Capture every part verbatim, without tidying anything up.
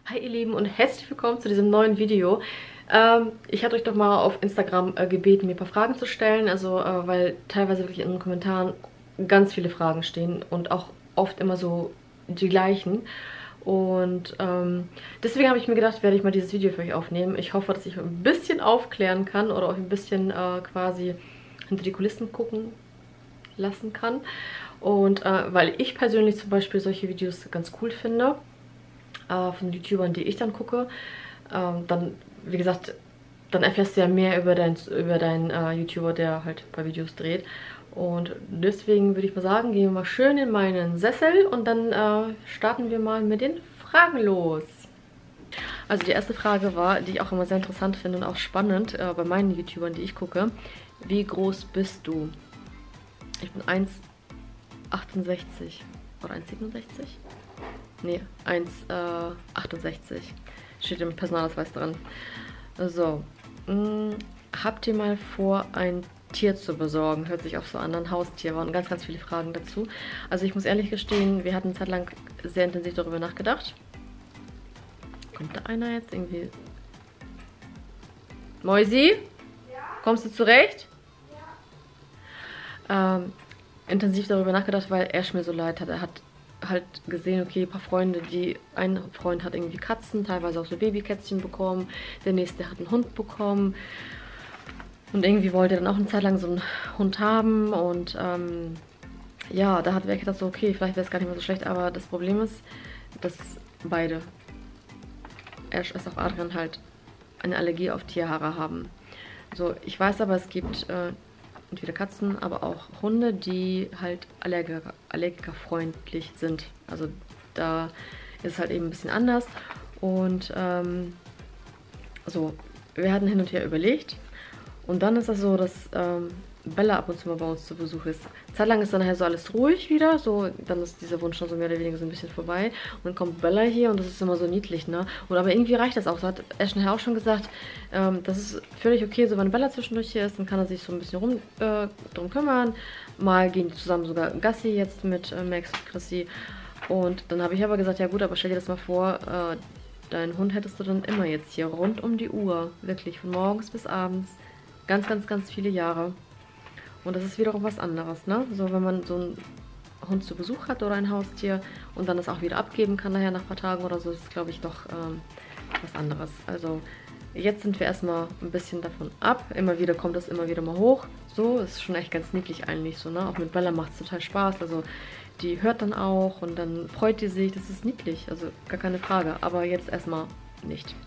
Hi ihr Lieben und herzlich willkommen zu diesem neuen Video. Ähm, ich hatte euch doch mal auf Instagram äh, gebeten, mir ein paar Fragen zu stellen, also äh, weil teilweise wirklich in den Kommentaren ganz viele Fragen stehen und auch oft immer so die gleichen. Und ähm, deswegen habe ich mir gedacht, werde ich mal dieses Video für euch aufnehmen. Ich hoffe, dass ich ein bisschen aufklären kann oder euch ein bisschen äh, quasi hinter die Kulissen gucken lassen kann. Und äh, weil ich persönlich zum Beispiel solche Videos ganz cool finde, äh, von YouTubern, die ich dann gucke, ähm, dann, wie gesagt, dann erfährst du ja mehr über deinen über deinen äh, YouTuber, der halt bei Videos dreht. Und deswegen würde ich mal sagen, gehen wir mal schön in meinen Sessel und dann äh, starten wir mal mit den Fragen los. Also die erste Frage war, die ich auch immer sehr interessant finde und auch spannend äh, bei meinen YouTubern, die ich gucke. Wie groß bist du? Ich bin eins Komma achtundsechzig oder eins Komma siebenundsechzig? Ne, eins Komma achtundsechzig. Steht im Personalausweis dran. So. Mh, habt ihr mal vor, ein Tier zu besorgen? Hört sich auch so an, ein Haustier. Waren ganz, ganz viele Fragen dazu. Also ich muss ehrlich gestehen, wir hatten eine Zeit lang sehr intensiv darüber nachgedacht. Kommt da einer jetzt irgendwie? Mäusi? Ja? Kommst du zurecht? Ja. Ähm, intensiv darüber nachgedacht, weil er mir so leid hat. Er hat halt gesehen, okay, ein paar Freunde, die, ein Freund hat irgendwie Katzen, teilweise auch so Babykätzchen bekommen, der nächste hat einen Hund bekommen und irgendwie wollte er dann auch eine Zeit lang so einen Hund haben und ähm, ja, da hat er gedacht so, okay, vielleicht wäre es gar nicht mehr so schlecht, aber das Problem ist, dass beide, Ash als auch Adrian, halt eine Allergie auf Tierhaare haben. So, ich weiß aber, es gibt äh, entweder Katzen, aber auch Hunde, die halt Allergiker, allergikerfreundlich sind. Also da ist es halt eben ein bisschen anders. Und ähm, so, wir hatten hin und her überlegt. Und dann ist das so, dass ähm, Bella ab und zu mal bei uns zu Besuch ist. Zeitlang ist dann nachher so alles ruhig wieder, so, dann ist dieser Wunsch schon so mehr oder weniger so ein bisschen vorbei. Und dann kommt Bella hier und das ist immer so niedlich, ne? Und aber irgendwie reicht das auch. So hat Ash nachher auch schon gesagt, ähm, das ist völlig okay, so wenn Bella zwischendurch hier ist, dann kann er sich so ein bisschen rum, äh, drum kümmern. Mal gehen die zusammen sogar Gassi jetzt mit äh, Max und Chrissy. Und dann habe ich aber gesagt, ja gut, aber stell dir das mal vor, äh, deinen Hund hättest du dann immer jetzt hier rund um die Uhr. Wirklich, von morgens bis abends. Ganz, ganz, ganz viele Jahre. Und das ist wiederum was anderes, ne? So, wenn man so einen Hund zu Besuch hat oder ein Haustier und dann das auch wieder abgeben kann nachher nach ein paar Tagen oder so, ist, glaube ich, doch ähm, was anderes. Also, jetzt sind wir erstmal ein bisschen davon ab. Immer wieder kommt das immer wieder mal hoch. So, ist schon echt ganz niedlich eigentlich so, ne? Auch mit Bella macht es total Spaß. Also, die hört dann auch und dann freut die sich. Das ist niedlich, also gar keine Frage. Aber jetzt erstmal nicht.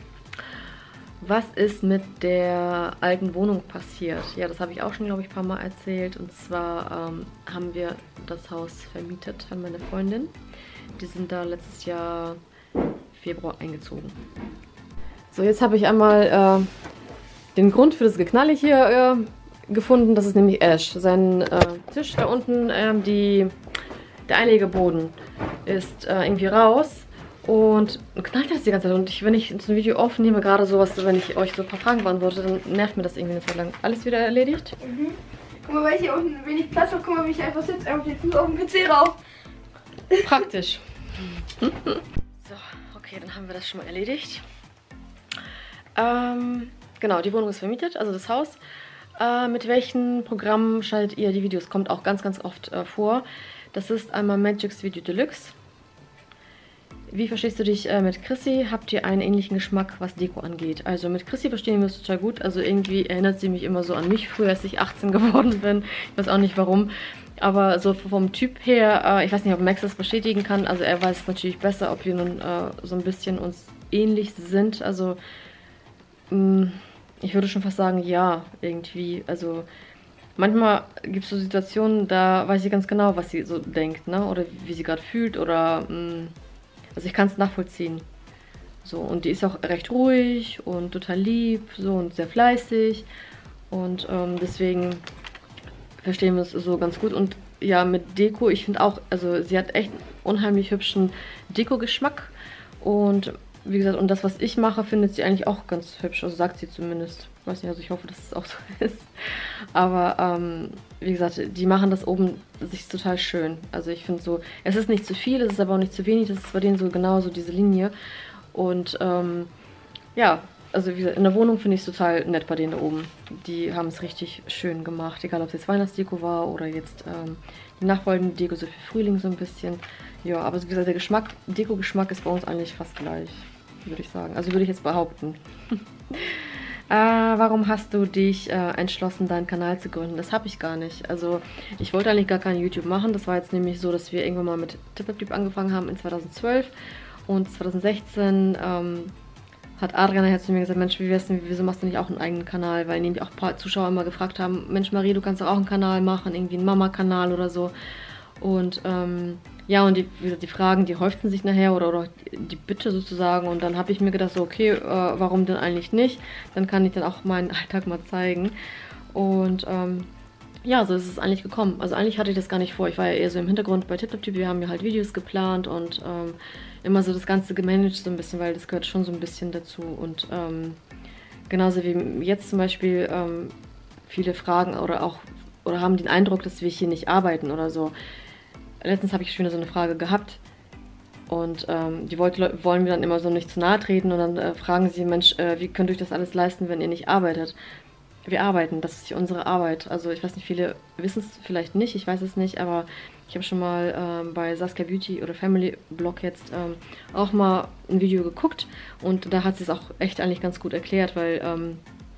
Was ist mit der alten Wohnung passiert? Ja, das habe ich auch schon, glaube ich, ein paar Mal erzählt. Und zwar ähm, haben wir das Haus vermietet an meine Freundin. Die sind da letztes Jahr Februar eingezogen. So, jetzt habe ich einmal äh, den Grund für das Geknalle hier äh, gefunden. Das ist nämlich Ash. Sein äh, Tisch da unten, äh, die, der Einlegeboden ist äh, irgendwie raus. Und knallt das die ganze Zeit. Und ich, wenn ich so ein Video aufnehme, gerade sowas, wenn ich euch so ein paar Fragen beantworte, dann nervt mir das irgendwie eine Zeit lang. Alles wieder erledigt? Mhm. Guck mal, weil ich hier unten wenig Platz habe, guck mal, wie ich einfach sitze, einfach jetzt nur auf dem P C rauf. Praktisch. So, okay, dann haben wir das schon mal erledigt. Ähm, genau, die Wohnung ist vermietet, also das Haus. Äh, mit welchen Programmen schaltet ihr die Videos? Kommt auch ganz, ganz oft äh, vor. Das ist einmal Magix Video Deluxe. Wie verstehst du dich äh, mit Chrissy? Habt ihr einen ähnlichen Geschmack, was Deko angeht? Also mit Chrissy verstehen wir es total gut. Also irgendwie erinnert sie mich immer so an mich früher, als ich achtzehn geworden bin. Ich weiß auch nicht warum. Aber so vom Typ her, äh, ich weiß nicht, ob Max das bestätigen kann. Also er weiß natürlich besser, ob wir nun äh, so ein bisschen uns ähnlich sind. Also mh, ich würde schon fast sagen, ja, irgendwie. Also manchmal gibt es so Situationen, da weiß ich ganz genau, was sie so denkt, ne? Oder wie sie gerade fühlt oder... Mh, Also ich kann es nachvollziehen. So, und die ist auch recht ruhig und total lieb, so und sehr fleißig. Und ähm, deswegen verstehen wir es so ganz gut. Und ja, mit Deko, ich finde auch, also sie hat echt einen unheimlich hübschen Deko-Geschmack. Und wie gesagt, und das, was ich mache, findet sie eigentlich auch ganz hübsch. Also sagt sie zumindest. Ich weiß nicht, also ich hoffe, dass es auch so ist. Aber ähm, wie gesagt, die machen das oben sich total schön. Also ich finde so, es ist nicht zu viel, es ist aber auch nicht zu wenig. Das ist bei denen so genau so diese Linie. Und ähm, ja, also wie gesagt, in der Wohnung finde ich es total nett bei denen da oben. Die haben es richtig schön gemacht, egal ob es jetzt Weihnachtsdeko war oder jetzt ähm, die nachfolgende Deko, so für Frühling so ein bisschen. Ja, aber wie gesagt, der Geschmack, Deko-Geschmack ist bei uns eigentlich fast gleich, würde ich sagen. Also würde ich jetzt behaupten. Äh, warum hast du dich äh, entschlossen, deinen Kanal zu gründen? Das habe ich gar nicht. Also ich wollte eigentlich gar kein YouTube machen. Das war jetzt nämlich so, dass wir irgendwann mal mit TipTap angefangen haben in zweitausendzwölf. Und zweitausendsechzehn ähm, hat Adrian nachher zu mir gesagt, Mensch, wie wär's denn, wieso machst du nicht auch einen eigenen Kanal? Weil nämlich auch ein paar Zuschauer immer gefragt haben, Mensch Marie, du kannst doch auch einen Kanal machen, irgendwie einen Mama-Kanal oder so. Und ähm, ja, und die, wie gesagt, die Fragen, die häuften sich nachher oder, oder die Bitte sozusagen. Und dann habe ich mir gedacht, so, okay, äh, warum denn eigentlich nicht? Dann kann ich dann auch meinen Alltag mal zeigen. Und ähm, ja, so ist es eigentlich gekommen. Also eigentlich hatte ich das gar nicht vor. Ich war ja eher so im Hintergrund bei TipTap. Wir haben ja halt Videos geplant und ähm, immer so das Ganze gemanagt so ein bisschen, weil das gehört schon so ein bisschen dazu. Und ähm, genauso wie jetzt zum Beispiel ähm, viele fragen oder auch oder haben den Eindruck, dass wir hier nicht arbeiten oder so. Letztens habe ich schon wieder so eine Frage gehabt und ähm, die wollte, wollen mir dann immer so nicht zu nahe treten und dann äh, fragen sie, Mensch, äh, wie könnt ihr euch das alles leisten, wenn ihr nicht arbeitet? Wir arbeiten, das ist unsere Arbeit. Also ich weiß nicht, viele wissen es vielleicht nicht, ich weiß es nicht, aber ich habe schon mal ähm, bei Saskia Beauty oder Family Blog jetzt ähm, auch mal ein Video geguckt und da hat sie es auch echt eigentlich ganz gut erklärt, weil ähm,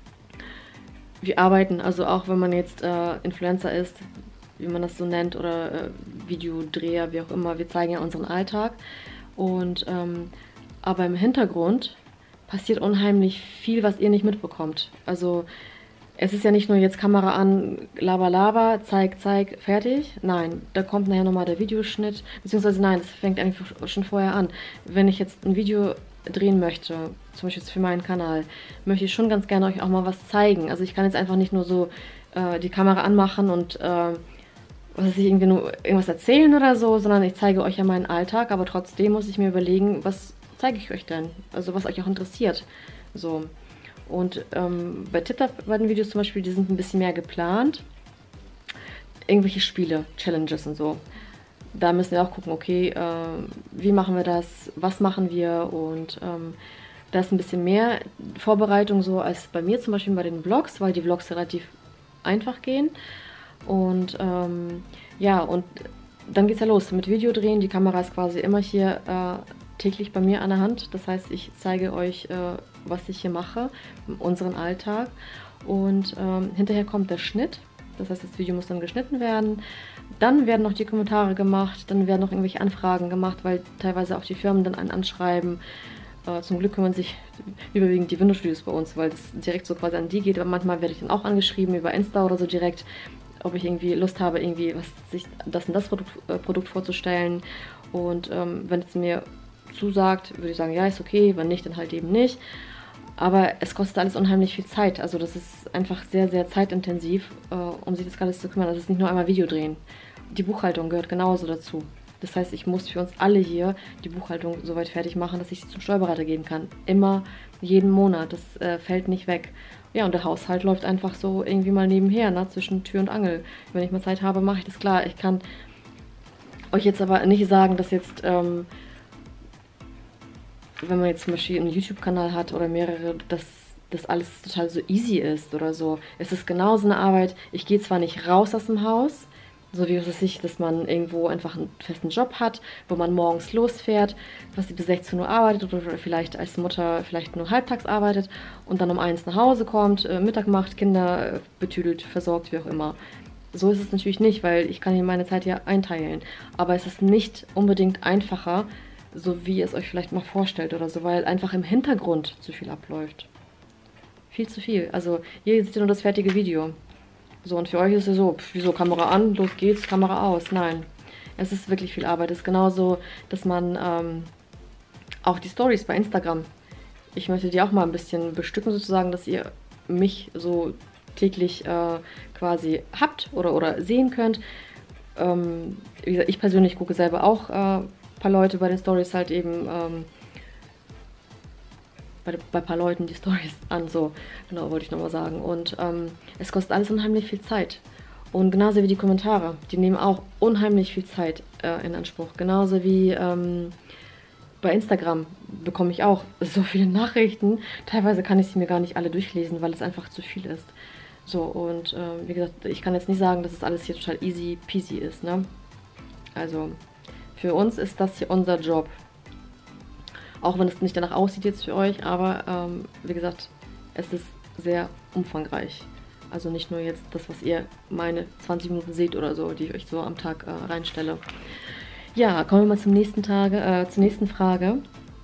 wir arbeiten, also auch wenn man jetzt äh, Influencer ist, wie man das so nennt, oder äh, Videodreher, wie auch immer, wir zeigen ja unseren Alltag. Und ähm, aber im Hintergrund passiert unheimlich viel, was ihr nicht mitbekommt. Also es ist ja nicht nur jetzt Kamera an, laber, laber, zeig, zeig, fertig. Nein, da kommt nachher nochmal der Videoschnitt, beziehungsweise nein, das fängt eigentlich schon vorher an. Wenn ich jetzt ein Video drehen möchte, zum Beispiel jetzt für meinen Kanal, möchte ich schon ganz gerne euch auch mal was zeigen. Also ich kann jetzt einfach nicht nur so äh, die Kamera anmachen und äh, was weiß ich, irgendwie nur irgendwas erzählen oder so, sondern ich zeige euch ja meinen Alltag, aber trotzdem muss ich mir überlegen, was zeige ich euch denn? Also was euch auch interessiert. So. Und ähm, bei TipTap, bei den Videos zum Beispiel, die sind ein bisschen mehr geplant. Irgendwelche Spiele, Challenges und so. Da müssen wir auch gucken, okay, äh, wie machen wir das, was machen wir und ähm, da ist ein bisschen mehr Vorbereitung so als bei mir zum Beispiel bei den Vlogs, weil die Vlogs relativ einfach gehen. Und ähm, ja, und dann geht's ja los mit Videodrehen. Die Kamera ist quasi immer hier äh, täglich bei mir an der Hand. Das heißt, ich zeige euch, äh, was ich hier mache, unseren Alltag. Und ähm, hinterher kommt der Schnitt. Das heißt, das Video muss dann geschnitten werden. Dann werden noch die Kommentare gemacht. Dann werden noch irgendwelche Anfragen gemacht, weil teilweise auch die Firmen dann einen anschreiben. Äh, zum Glück kümmern sich überwiegend die Windows-Studios bei uns, weil das direkt so quasi an die geht. Aber manchmal werde ich dann auch angeschrieben über Insta oder so direkt, ob ich irgendwie Lust habe, irgendwie was sich das und das Produkt, äh, Produkt vorzustellen. Und ähm, wenn es mir zusagt, würde ich sagen, ja, ist okay, wenn nicht, dann halt eben nicht. Aber es kostet alles unheimlich viel Zeit. Also das ist einfach sehr, sehr zeitintensiv, äh, um sich das alles zu kümmern. Das ist nicht nur einmal Video drehen. Die Buchhaltung gehört genauso dazu. Das heißt, ich muss für uns alle hier die Buchhaltung so weit fertig machen, dass ich sie zum Steuerberater geben kann. Immer, jeden Monat. Das äh, fällt nicht weg. Ja, und der Haushalt läuft einfach so irgendwie mal nebenher, ne, zwischen Tür und Angel. Wenn ich mal Zeit habe, mache ich das klar. Ich kann euch jetzt aber nicht sagen, dass jetzt, ähm, wenn man jetzt zum Beispiel einen YouTube-Kanal hat oder mehrere, dass das alles total so easy ist oder so. Es ist genauso eine Arbeit. Ich gehe zwar nicht raus aus dem Haus, so wie es sich, dass man irgendwo einfach einen festen Job hat, wo man morgens losfährt, was sie bis sechzehn Uhr arbeitet oder vielleicht als Mutter vielleicht nur halbtags arbeitet und dann um eins nach Hause kommt, äh, Mittag macht, Kinder äh, betüdelt, versorgt, wie auch immer. So ist es natürlich nicht, weil ich kann hier meine Zeit ja einteilen. Aber es ist nicht unbedingt einfacher, so wie ihr es euch vielleicht mal vorstellt oder so, weil einfach im Hintergrund zu viel abläuft. Viel zu viel. Also hier seht ihr nur das fertige Video. So, und für euch ist es so, pf, wieso Kamera an, los geht's, Kamera aus. Nein, es ist wirklich viel Arbeit. Es ist genauso, dass man ähm, auch die Stories bei Instagram, ich möchte die auch mal ein bisschen bestücken sozusagen, dass ihr mich so täglich äh, quasi habt oder, oder sehen könnt. Ähm, wie gesagt, ich persönlich gucke selber auch äh, ein paar Leute bei den Stories halt eben ähm, bei, bei ein paar Leuten die Stories an, so, genau, wollte ich nochmal sagen. Und ähm, es kostet alles unheimlich viel Zeit. Und genauso wie die Kommentare, die nehmen auch unheimlich viel Zeit äh, in Anspruch. Genauso wie ähm, bei Instagram bekomme ich auch so viele Nachrichten. Teilweise kann ich sie mir gar nicht alle durchlesen, weil es einfach zu viel ist. So, und äh, wie gesagt, ich kann jetzt nicht sagen, dass es alles hier total easy peasy ist, ne? Also, für uns ist das hier unser Job. Auch wenn es nicht danach aussieht jetzt für euch, aber ähm, wie gesagt, es ist sehr umfangreich. Also nicht nur jetzt das, was ihr meine zwanzig Minuten seht oder so, die ich euch so am Tag äh, reinstelle. Ja, kommen wir mal zum nächsten Tage, äh, zur nächsten Frage.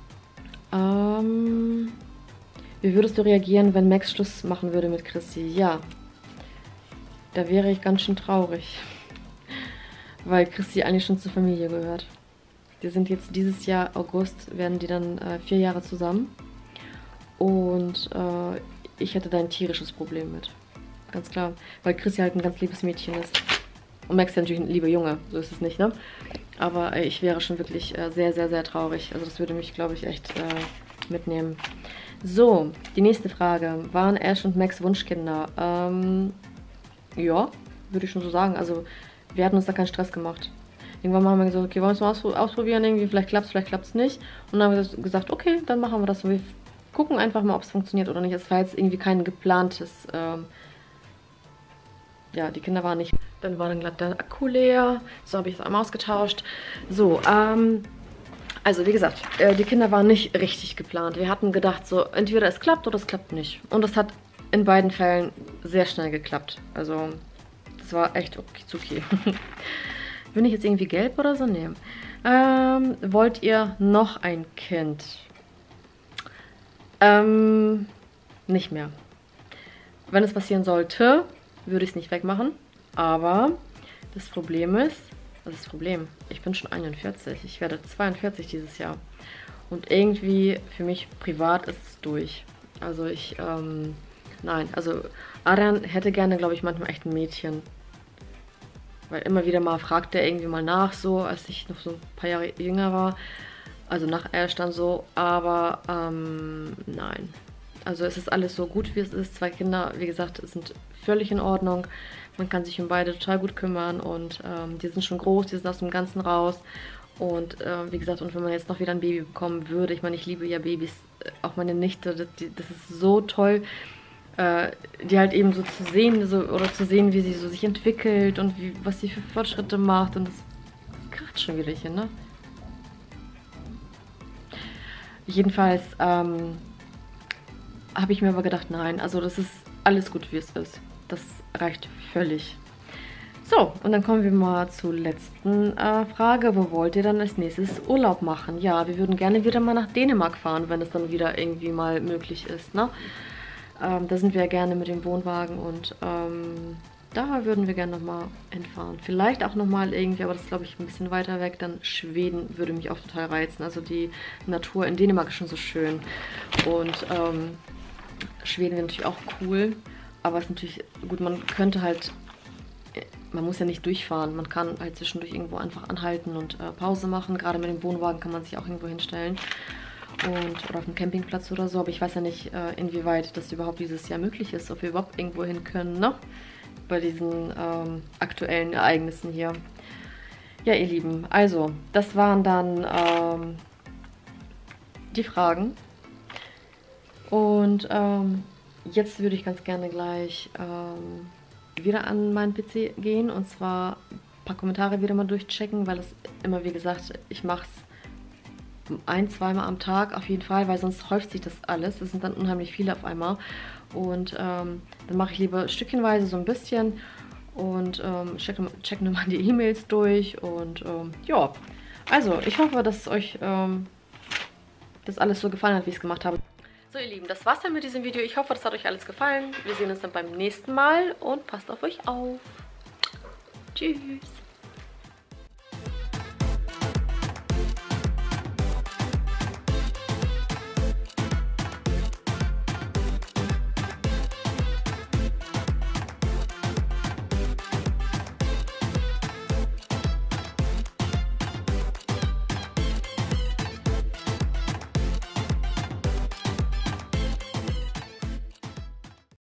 Ähm, wie würdest du reagieren, wenn Max Schluss machen würde mit Chrissy? Ja, da wäre ich ganz schön traurig, weil Chrissy eigentlich schon zur Familie gehört. Die sind jetzt dieses Jahr, August, werden die dann äh, vier Jahre zusammen. Und äh, ich hätte da ein tierisches Problem mit. Ganz klar, weil Chrissy halt ein ganz liebes Mädchen ist. Und Max ist ja natürlich ein lieber Junge, so ist es nicht, ne? Aber äh, ich wäre schon wirklich äh, sehr, sehr, sehr traurig. Also das würde mich, glaube ich, echt äh, mitnehmen. So, die nächste Frage. Waren Ash und Max Wunschkinder? Ähm, ja, würde ich schon so sagen. Also wir hatten uns da keinen Stress gemacht. Irgendwann haben wir gesagt, okay, wollen wir es mal ausprobieren, irgendwie, vielleicht klappt es, vielleicht klappt es nicht. Und dann haben wir gesagt, okay, dann machen wir das so. Wir gucken einfach mal, ob es funktioniert oder nicht. Es war jetzt irgendwie kein geplantes, ähm, ja, die Kinder waren nicht. Dann war dann glatt der Akku leer. So habe ich es einmal ausgetauscht. So, ähm, also wie gesagt, äh, die Kinder waren nicht richtig geplant. Wir hatten gedacht, so, entweder es klappt oder es klappt nicht. Und das hat in beiden Fällen sehr schnell geklappt. Also, das war echt okay, okay. Bin ich jetzt irgendwie gelb oder so? Nee. Ähm, wollt ihr noch ein Kind? Ähm, nicht mehr. Wenn es passieren sollte, würde ich es nicht wegmachen. Aber das Problem ist, was ist das Problem? Ich bin schon einundvierzig. Ich werde zweiundvierzig dieses Jahr. Und irgendwie für mich privat ist es durch. Also ich, ähm, nein. Also Adrian hätte gerne, glaube ich, manchmal echt ein Mädchen. Weil immer wieder mal fragt er irgendwie mal nach, so, als ich noch so ein paar Jahre jünger war. Also nach Ash dann so. Aber, ähm, nein. Also es ist alles so gut, wie es ist. Zwei Kinder, wie gesagt, sind völlig in Ordnung. Man kann sich um beide total gut kümmern. Und ähm, die sind schon groß, die sind aus dem Ganzen raus. Und äh, wie gesagt, und wenn man jetzt noch wieder ein Baby bekommen würde, ich meine, ich liebe ja Babys, auch meine Nichte, das, die, das ist so toll, die halt eben so zu sehen, so, oder zu sehen, wie sie so sich entwickelt und wie, was sie für Fortschritte macht. Und das, das kracht schon wieder hier, ne? Jedenfalls ähm, habe ich mir aber gedacht, nein, also das ist alles gut, wie es ist. Das reicht völlig. So, und dann kommen wir mal zur letzten äh, Frage. Wo wollt ihr dann als nächstes Urlaub machen? Ja, wir würden gerne wieder mal nach Dänemark fahren, wenn es dann wieder irgendwie mal möglich ist, ne? Ähm, da sind wir ja gerne mit dem Wohnwagen und ähm, da würden wir gerne nochmal hinfahren. Vielleicht auch nochmal irgendwie, aber das ist, glaube ich, ein bisschen weiter weg. Dann Schweden würde mich auch total reizen. Also die Natur in Dänemark ist schon so schön. Und ähm, Schweden wäre natürlich auch cool. Aber es ist natürlich, gut, man könnte halt, man muss ja nicht durchfahren. Man kann halt zwischendurch irgendwo einfach anhalten und äh, Pause machen. Gerade mit dem Wohnwagen kann man sich auch irgendwo hinstellen. Und, oder auf dem Campingplatz oder so, aber ich weiß ja nicht, äh, inwieweit das überhaupt dieses Jahr möglich ist, ob wir überhaupt irgendwo hin können, ne? Bei diesen ähm, aktuellen Ereignissen hier. Ja, ihr Lieben, also, das waren dann ähm, die Fragen. Und ähm, jetzt würde ich ganz gerne gleich ähm, wieder an meinen P C gehen und zwar ein paar Kommentare wieder mal durchchecken, weil es immer, wie gesagt, ich mache es ein-, zweimal am Tag auf jeden Fall, weil sonst häuft sich das alles. Das sind dann unheimlich viele auf einmal. Und ähm, dann mache ich lieber stückchenweise so ein bisschen und ähm, check, check nochmal die E-Mails durch. Und ähm, ja, also ich hoffe, dass euch ähm, das alles so gefallen hat, wie ich es gemacht habe. So, ihr Lieben, das war's dann mit diesem Video. Ich hoffe, das hat euch alles gefallen. Wir sehen uns dann beim nächsten Mal und passt auf euch auf. Tschüss.